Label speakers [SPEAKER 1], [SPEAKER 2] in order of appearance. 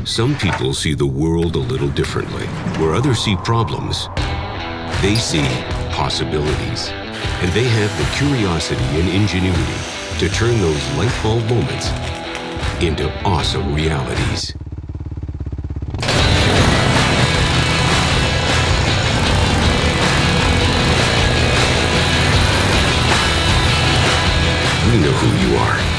[SPEAKER 1] Some people see the world a little differently. Where others see problems, they see possibilities. And they have the curiosity and ingenuity to turn those light bulb moments into awesome realities. We know who you are.